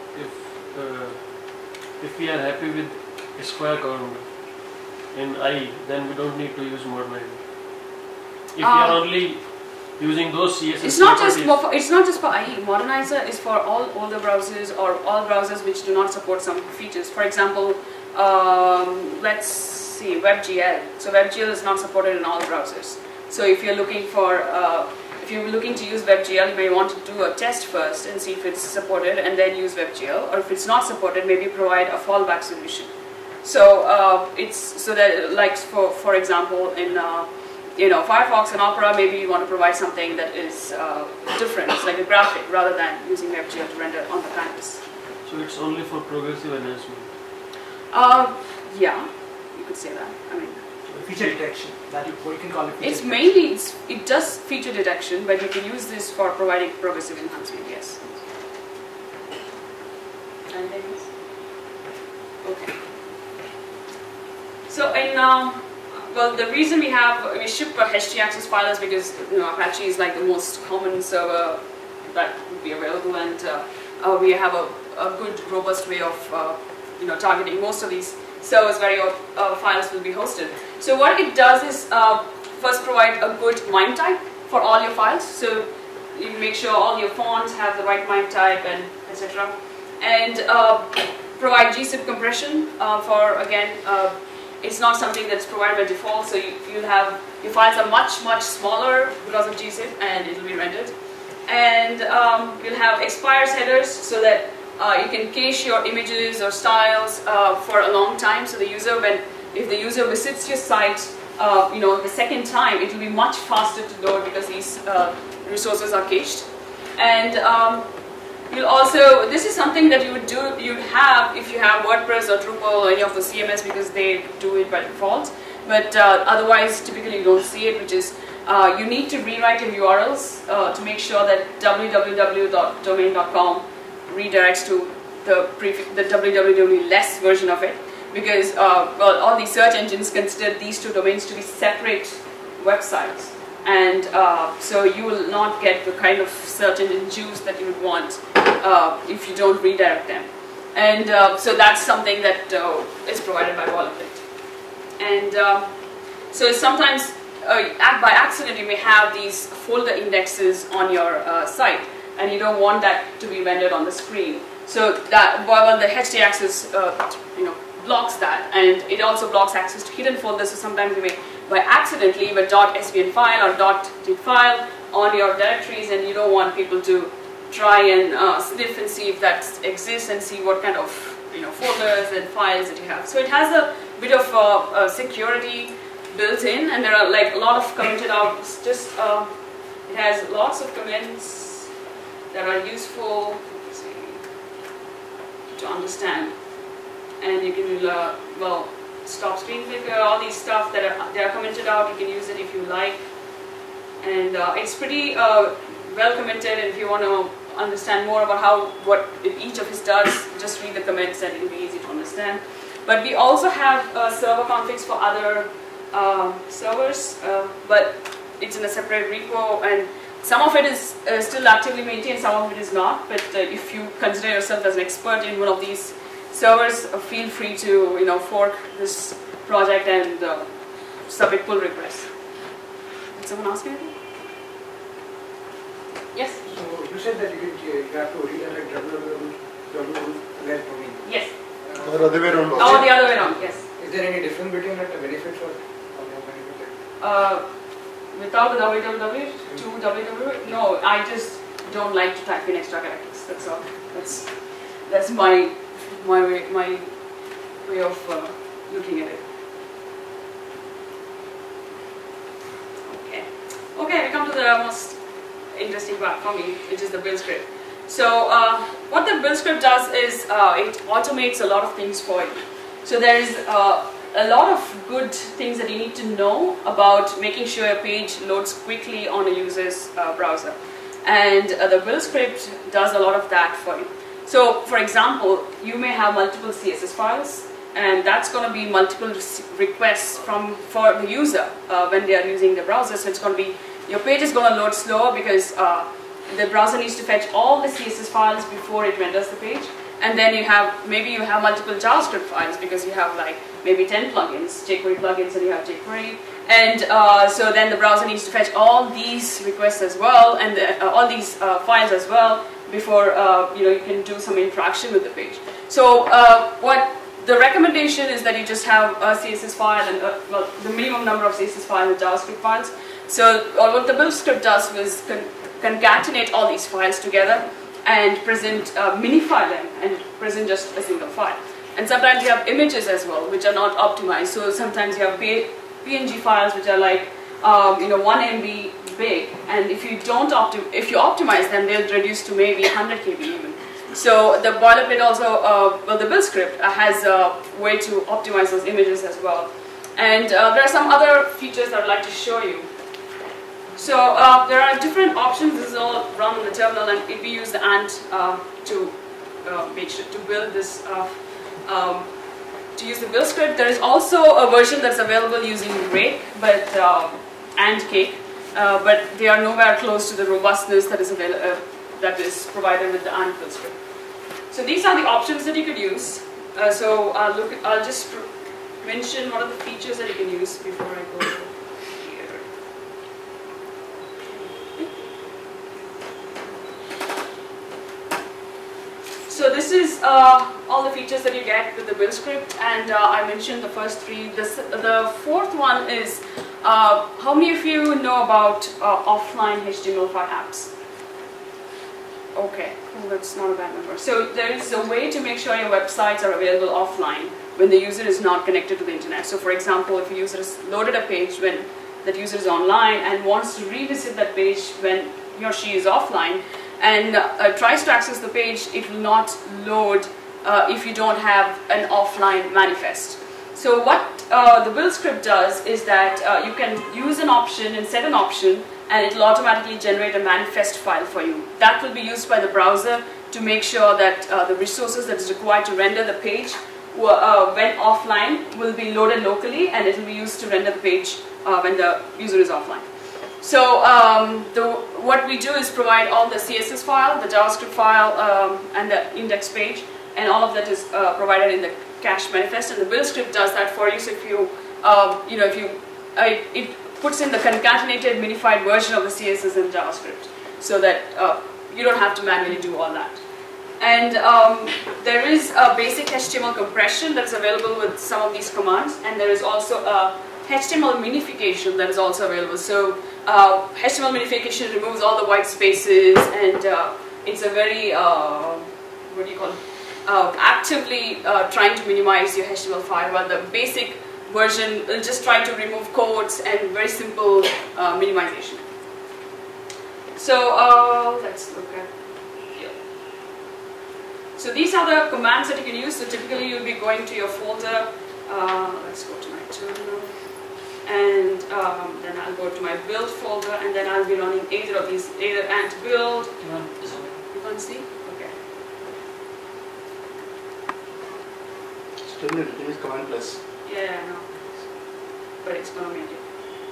if we are happy with a square count in IE, then we don't need to use Modernizer. If we are only using those CSS
it's not just for IE. Modernizer is for all older browsers or all browsers which do not support some features. For example, let's see, WebGL. So WebGL is not supported in all browsers. So if you're looking for if you're looking to use WebGL, you may want to do a test first and see if it's supported, and then use WebGL. Or if it's not supported, maybe provide a fallback solution. So it's so that, like for example, in Firefox and Opera, maybe you want to provide something that is different. It's like a graphic rather than using WebGL to render on the canvas.
So it's only for progressive enhancement.
Yeah, you could say that. I mean.
Feature detection, that you can call it feature
It's mainly, it does feature detection, but you can use this for providing progressive enhancement, yes. Anything else? Okay. So in, well, the reason we ship a htaccess file is because Apache is like the most common server that would be available, and we have a good, robust way of targeting most of these servers where your files will be hosted. So what it does is first provide a good MIME type for all your files. So you make sure all your fonts have the right MIME type and etc. And provide gzip compression for, again, it's not something that's provided by default. So you'll have, your files are much smaller because of gzip, and it will be rendered. And you'll have expires headers so that you can cache your images or styles for a long time. So the user, if the user visits your site, the second time, it will be much faster to load because these resources are cached. And you'll also, this is something that you'd have if you have WordPress or Drupal or any of the CMS, because they do it by default. But otherwise, typically you don't see it, which is you need to rewrite your URLs to make sure that www.domain.com redirects to the www-less version of it, because well, all these search engines consider these two domains to be separate websites, and so you will not get the kind of search engine juice that you would want if you don't redirect them. And so that's something that is provided by Boilerplate. And so sometimes by accident you may have these folder indexes on your site, and you don't want that to be rendered on the screen. So that, well, the htaccess blocks that, and it also blocks access to hidden folders. So sometimes you may, by accident, leave a .svn file or .zip file on your directories, and you don't want people to try and sniff and see if that exists and see what kind of folders and files that you have. So it has a bit of security built in, and there are like a lot of commented out. Just it has lots of comments that are useful to understand, and you can well, stop screen clicker, all these stuff that are commented out. You can use it if you like. and it's pretty well commented. And if you want to understand more about what each of us does, just read the comments and it'll be easy to understand. But we also have server configs for other servers, but it's in a separate repo, and some of it is still actively maintained, some of it is not. But if you consider yourself as an expert in one of these servers, feel free to fork this project and submit pull requests. Did someone ask anything? Yes?
So you said that you have to redirect www domain.
Yes.
Or the other way around also.
Oh, the other way around, yes.
Is there any difference between the benefits or no benefit?
Without the www to www, no, I just don't like to type in extra characters. That's all. That's my way of looking at it. Okay, we come to the most interesting part for me, which is the build script. So what the build script does is it automates a lot of things for you. So there is a lot of good things that you need to know about making sure your page loads quickly on a user's browser. And the build script does a lot of that for you. So for example, you may have multiple CSS files, and that's going to be multiple requests for the user when they are using the browser. So it's going to be, your page is going to load slower because the browser needs to fetch all the CSS files before it renders the page. And then maybe you have multiple JavaScript files because you have like maybe 10 plugins, jQuery plugins, and you have jQuery. And so then the browser needs to fetch all these requests as well, and all these files as well before you can do some interaction with the page. So what the recommendation is that you just have a CSS file and well, the minimum number of CSS files and JavaScript files. So what the build script does was concatenate all these files together and present minify them and present just a single file. And sometimes you have images as well, which are not optimized. So sometimes you have PNG files which are like 1 MB big, and if you optimize them, they'll reduce to maybe 100 KB even. So the boilerplate also, the build script has a way to optimize those images as well. And there are some other features that I'd like to show you. So there are different options. This is all run on the terminal, and we use the ant to build this. To use the build script, there is also a version that's available using Rake, and Cake, but they are nowhere close to the robustness that is provided with the ant build script. So these are the options that you could use. I'll just mention what are the features that you can use before I go here. So this is all the features that you get with the build script, and I mentioned the first three. The fourth one is, how many of you know about offline HTML5 apps? Okay, cool, that's not a bad number. So there is a way to make sure your websites are available offline when the user is not connected to the internet. So for example, if a user has loaded a page when that user is online and wants to revisit that page when he or she is offline, and tries to access the page, it will not load if you don't have an offline manifest. So what the build script does is that you can use an option and set an option, and it will automatically generate a manifest file for you. That will be used by the browser to make sure that the resources that is required to render the page when offline will be loaded locally, and it will be used to render the page when the user is offline. So what we do is provide all the CSS file, the JavaScript file, and the index page, and all of that is provided in the cache manifest, and the build script does that for you. So if you, it puts in the concatenated minified version of the CSS and JavaScript, so that you don't have to manually do all that. And there is a basic HTML compression that is available with some of these commands, and there is also a HTML minification that is also available. So HTML minification removes all the white spaces, and it's a very, what do you call it, actively trying to minimize your HTML5, while the basic version will just try to remove quotes and very simple minimization. So let's look at here. So these are the commands that you can use. So typically you'll be going to your folder. Let's go to my terminal. and then I'll go to my build folder, and then I'll be running either of these, either ant build. You can't see? Okay.
Still the written is command plus.
Yeah, I know. But it's gonna make it.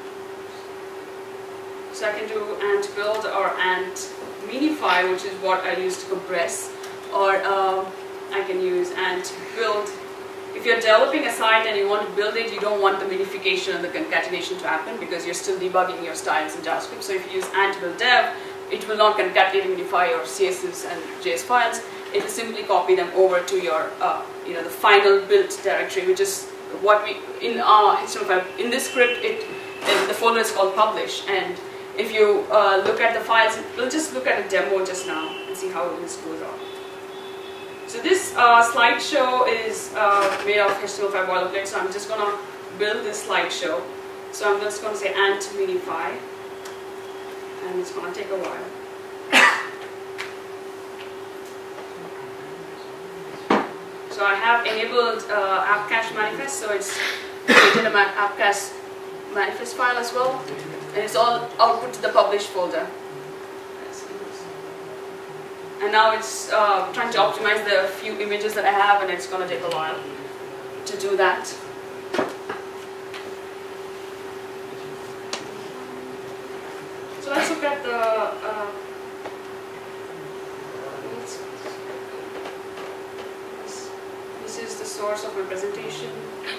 So I can do ant build or ant minify, which is what I use to compress, or I can use ant build. If you're developing a site and you want to build it, you don't want the minification and the concatenation to happen because you're still debugging your styles in JavaScript. So if you use ant build dev, it will not concatenate and minify your CSS and JS files. It will simply copy them over to your, the final build directory, which is what we in HTML5. In this script, the folder is called publish, and if you look at the files, we'll just look at a demo just now and see how this goes on. So this slideshow is made of HTML5 boilerplate, so I'm just going to build this slideshow. So I'm just going to say ant minify, and it's going to take a while. So I have enabled app cache manifest, so it's created an app cache manifest file as well, and it's all output to the publish folder. And now it's trying to optimize the few images that I have, and it's going to take a while to do that. So let's look at the this is the source of my presentation.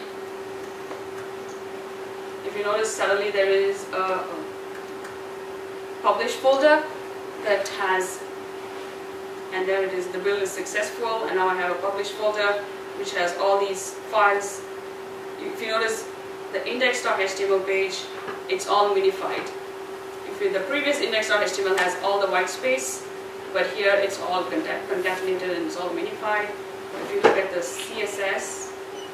If you notice, suddenly there is a publish folder that has, and there it is, the build is successful, and now I have a publish folder which has all these files. If you notice the index.html page, it's all minified. If the previous index.html has all the white space, but here it's all concatenated and it's all minified. If you look at the CSS,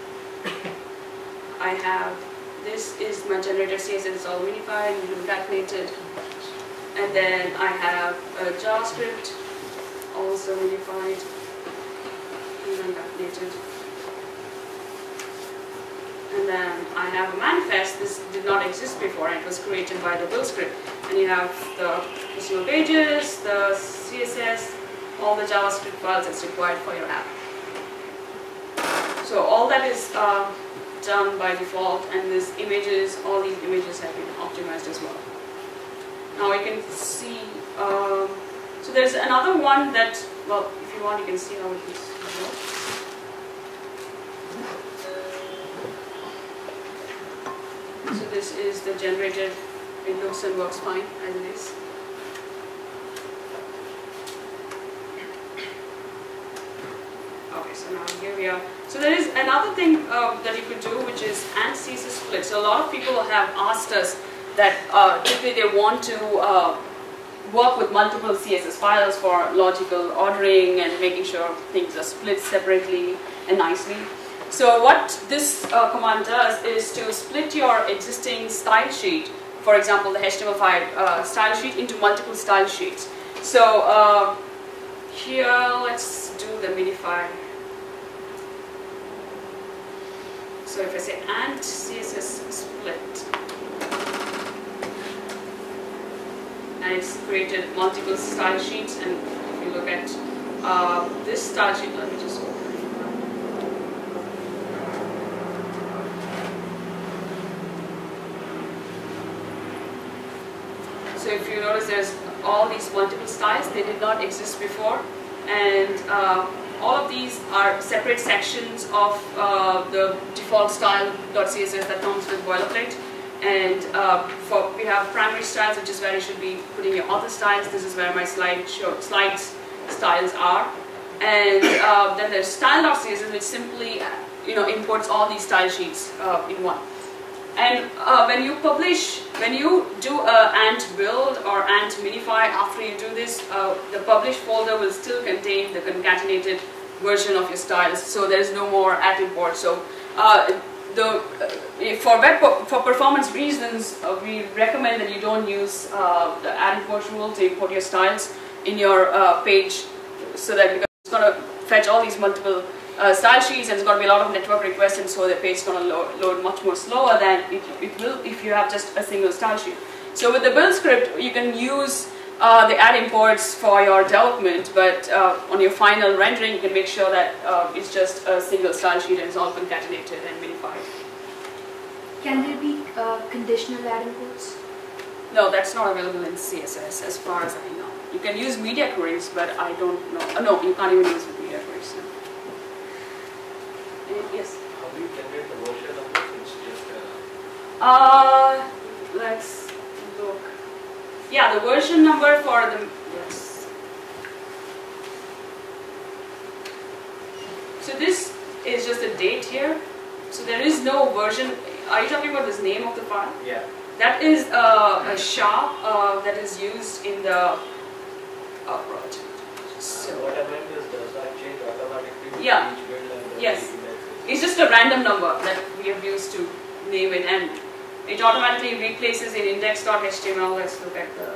I have, this is my generated CSS, it's all minified and concatenated. And then I have a JavaScript, also minified and concatenated. And then I have a manifest. This did not exist before, and it was created by the build script. And you have the HTML pages, the CSS, all the JavaScript files that's required for your app. So all that is done by default, and these images, all these images have been optimized as well. Now you can see, so there's another one that, well, if you want, you can see how it works. So this is the generated, it looks and works fine as it is. Okay, so now here we are. So there is another thing that you could do, which is ant CSS split. So a lot of people have asked us that typically they want to work with multiple CSS files for logical ordering and making sure things are split separately and nicely. So what this command does is to split your existing style sheet, for example the HTML5 style sheet, into multiple style sheets. So here let's do the minify. So if I say ant CSS split, and it's created multiple style sheets, and if you look at this style sheet, let me just open it. So if you notice, there's all these multiple styles. They did not exist before, and all of these are separate sections of the default style.css that comes with Boilerplate. And we have primary styles, which is where you should be putting your author styles. This is where my slides styles are. And then there's style.css, which simply imports all these style sheets in one. And when you do ant build or ant minify, after you do this, the publish folder will still contain the concatenated version of your styles. So there's no more at import. So for performance reasons, we recommend that you don't use the add import rule to import your styles in your page, so that because it's going to fetch all these multiple style sheets, and it's going to be a lot of network requests, and so the page is going to load much more slower than it will if you have just a single style sheet. So with the build script, you can use the add imports for your development, but on your final rendering, you can make sure that it's just a single style sheet and it's all concatenated and minified.
Can there be conditional add imports?
No, that's not available in CSS as far as I know. You can use media queries, but I don't know. No, you can't even use media queries. No. Yes?
How do you generate the version of it? It's just
let's look. Yeah, the version number for the, yes. So this is just a date here. So there is no version. Are you talking about this name of the file?
yeah.
That is a SHA that is used in the project. So
What I meant is, does that change automatically with
Yeah.
each build and
Yes.
the index?
it's just a random number that we have used to name it, and it automatically replaces in index.html. Let's look at the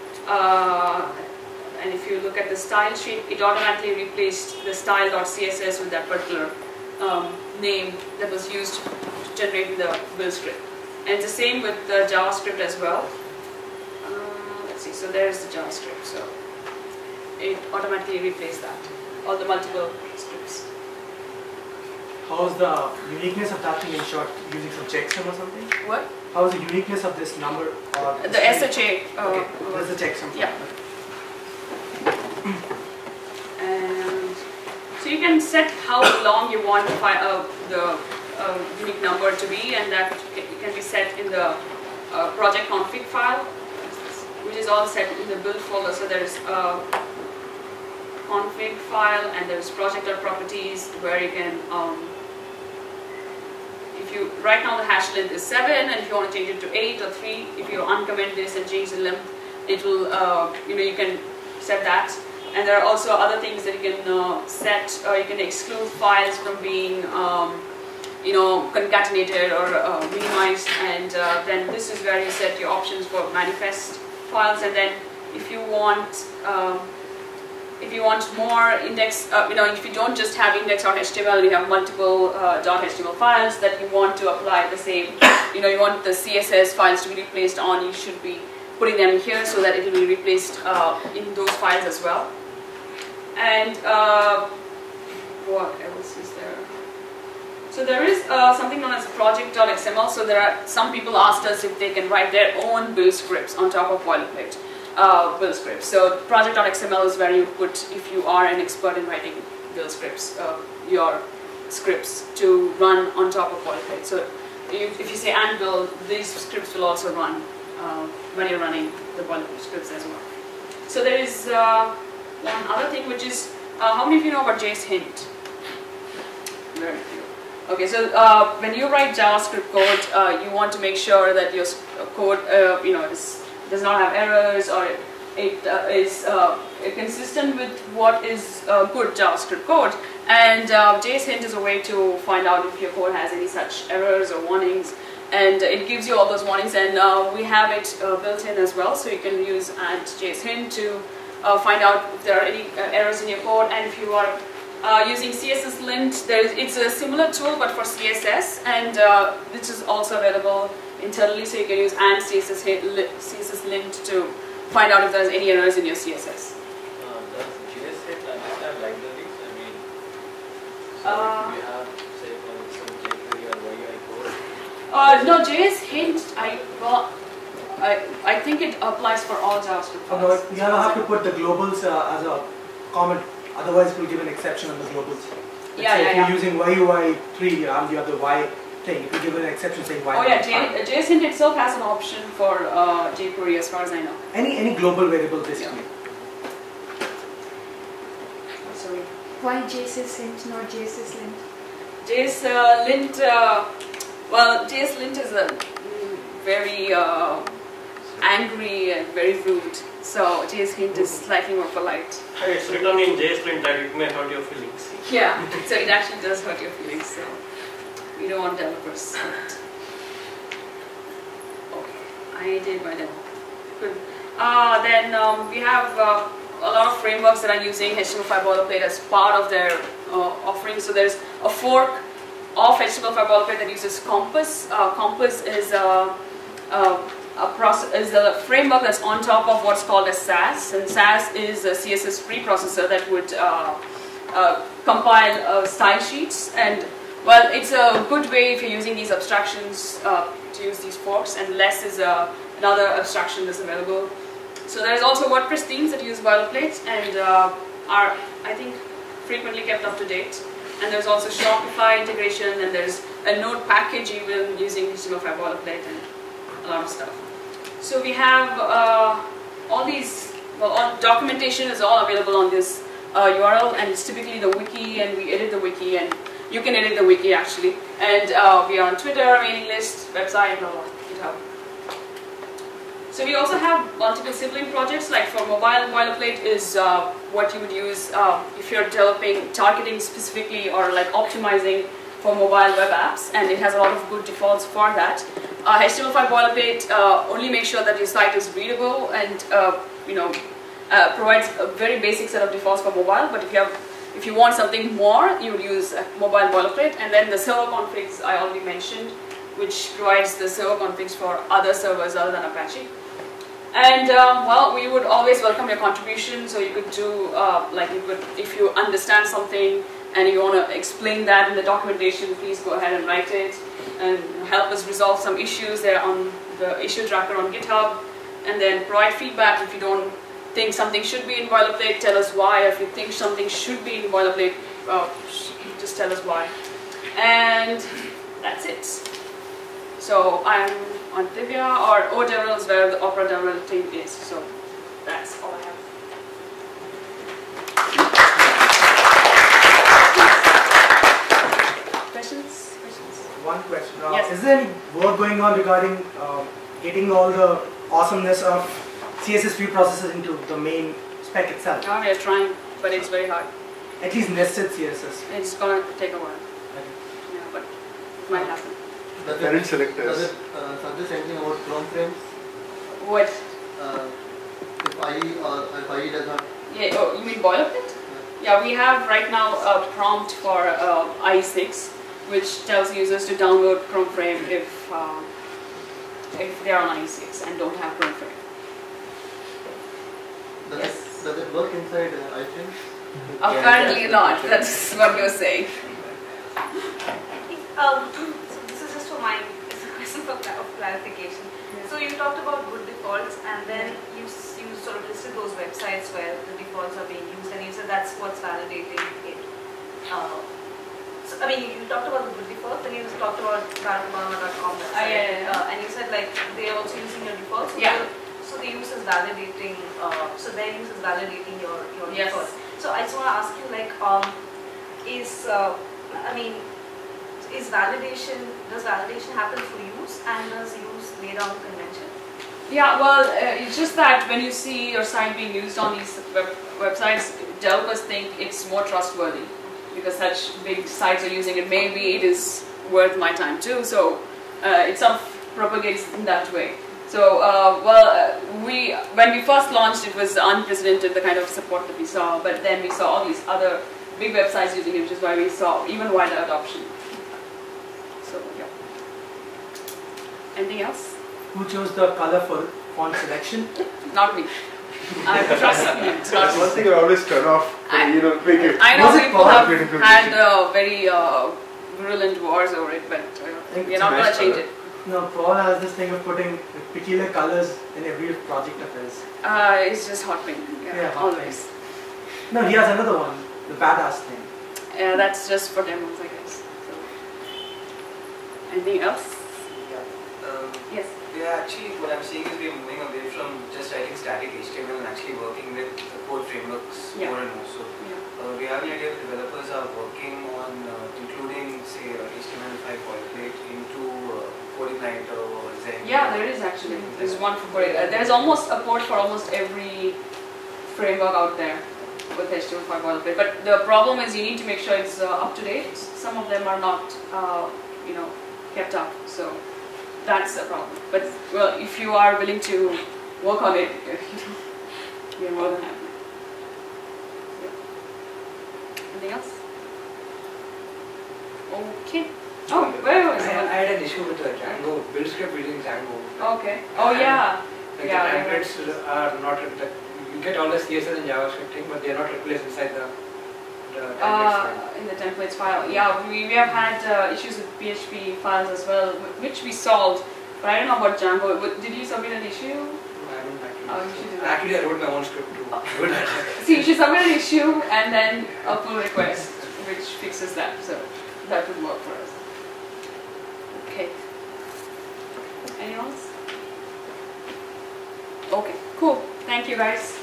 and if you look at the style sheet, it automatically replaced the style.css with that particular name that was used to generate the build script. And it's the same with the JavaScript as well. Let's see, so there's the JavaScript. So it automatically replaced that, all the multiple scripts.
How's the uniqueness of that thing ensured using some checksum or something?
What?
How is the uniqueness of this number or
The SHA.
Okay, there's the checksum.
Yeah. And so you can set how long you want the unique number to be, and that can be set in the project config file, which is all set in the build folder. So there's a config file and there's project.properties where you can, right now the hash length is 7, and if you want to change it to 8 or 3, if you uncomment this and change the length, it will, you can set that. And there are also other things that you can set. You can exclude files from being concatenated or minimized, and then this is where you set your options for manifest files. And then if you want more index, if you don't just have index.html, you have multiple .html files that you want to apply the same, you want the CSS files to be replaced on, you should be putting them here so that it will be replaced in those files as well. And what else is there? So there is something known as project.xml. So there are some people asked us if they can write their own build scripts on top of Boilerplate build scripts. So project.xml is where you put, if you are an expert in writing build scripts, your scripts to run on top of Boilerplate. So if you say and build, these scripts will also run when you're running the Boilerplate scripts as well. So there is one other thing, which is, how many of you know about JS hint? Very few. Okay, so when you write JavaScript code, you want to make sure that your code, does not have errors, or it is consistent with what is good JavaScript code. And JS hint is a way to find out if your code has any such errors or warnings, and it gives you all those warnings. And we have it built in as well, so you can use add JS hint to find out if there are any errors in your code. And if you are using CSS lint, it's a similar tool but for CSS, and which is also available internally, so you can use and CSS lint to find out if there's any errors in your CSS.
Does JS hint understand libraries? I mean, so if you have, say, for some jQuery or UI code?
No, JS hint, I think it applies for all JavaScript files.
No, you have to put the globals as a comment, otherwise it will give an exception on the globals. If you're using YUI3 and you have the Y thing, if you give an exception saying Y.
Oh yeah, JS hint itself has an option for jQuery as far as I know.
Any global variable basically.
Yeah. Sorry.
Why JS hint, not JS lint?
JS lint, well, JS lint is a very angry and very rude. So JS hint is slightly more polite.
It's written in JS print that it may hurt your feelings.
Yeah, so it actually does hurt your feelings. So we don't want developers. Okay, I did my demo. Good. Then we have a lot of frameworks that are using HTML5 Boilerplate as part of their offerings. So there's a fork of HTML5 boilerplate that uses Compass. Compass is a framework that's on top of what's called a SAS, and SAS is a CSS preprocessor that would compile style sheets. And well, it's a good way if you're using these abstractions to use these forks, and less is another abstraction that's available. So there's also WordPress themes that use boilerplate and are, I think, frequently kept up to date. And there's also Shopify integration, and there's a node package even using HTML5 boilerplate and a lot of stuff. So we have all these, well, all documentation is all available on this URL, and it's typically the wiki, and we edit the wiki, and you can edit the wiki actually. And we are on Twitter, mailing list, website, blah, blah, GitHub. So we also have multiple sibling projects, like for mobile, boilerplate is what you would use if you're developing targeting specifically or like optimizing for mobile web apps, and it has a lot of good defaults for that. HTML5 boilerplate only makes sure that your site is readable and provides a very basic set of defaults for mobile, but if you want something more, you would use mobile boilerplate. And then the server configs I already mentioned, which provides the server configs for other servers other than Apache. And well, we would always welcome your contribution. So you could do if you understand something and you want to explain that in the documentation, please go ahead and write it and help us resolve some issues there on the issue tracker on GitHub. And then provide feedback if you don't think something should be in boilerplate, tell us why. If you think something should be in boilerplate, just tell us why. And that's it. So I'm on Divya, or ODevRel is where the Opera DevRel team is. So that's all I have. Questions?
One question.
Yes.
Is there any work going on regarding getting all the awesomeness of CSS preprocessors into the main spec itself?
We are trying, but it's very hard.
At least nested CSS.
It's going to take a while. Yeah, but it might happen.
Parent selectors.
Does it suggest anything about Chrome frames?
What?
If IE does not.
Yeah. Oh, you mean boilerplate? Yeah, we have right now a prompt for IE6, which tells users to download Chrome frame if they are on IE6 and don't have Chrome frame.
Does it work inside iFrames?
Apparently not. That's what you're saying.
So this is just for my question of clarification.
Yeah.
So you talked about good defaults, and then you sort of listed those websites where the defaults are being used, and you said that's what's validating it. So, I mean, you talked about the good defaults, then you talked about barackobama.com website, and you said like they are also using your defaults. So the use is validating. So their use is validating your defaults. So I just want to ask you, like, does validation happen through use, and does use lay down convention?
Yeah, well, it's just that when you see your site being used on these websites, developers think it's more trustworthy because such big sites are using it. Maybe it is worth my time too. So it sort of propagates in that way. So when we first launched, it was unprecedented, the kind of support that we saw. But then we saw all these other big websites using it, which is why we saw even wider adoption. So yeah. Anything else?
Who chose the color for font selection?
Not me. I trust you.
That's one thing I always turn off. Make it.
I know people have
political
had very virulent wars over it, but we're not going to change it.
No, Paul has this thing of putting peculiar colors in every project of his.
It's just hot pink. Yeah,
hot
always.
Pink. No, he has another one, the badass thing.
Yeah, that's just for demos, I guess. So. Anything else? Yes.
Yeah, actually what I'm seeing is we're moving away from just writing static HTML and actually working with the code frameworks more and more. So we have an idea of developers are working on including, say, HTML5 boilerplate into coding night or Zen.
Yeah, there is actually. There's one for coding. There's almost a port for almost every framework out there with HTML5 boilerplate. But the problem is you need to make sure it's up to date. Some of them are not, kept up. So that's a problem. But well, if you are willing to work on it, you're more than happy. Yeah. Anything else? Okay. Oh, where was it?
I had an issue with the Django build script using Django.
Okay. Oh yeah.
Like the templates are not you get all the CSS and JavaScripting, but they are not replaced inside the templates file.
In the templates file. Yeah, we have had issues with PHP files as well, which we solved. But I don't know about Django. Did you submit an issue?
I haven't actually.
Oh, you should do that.
Actually, I wrote my own script to do that.
See, you should submit an issue and then a pull request, which fixes that. So that would work for us. Okay. Anyone else? Okay, cool. Thank you guys.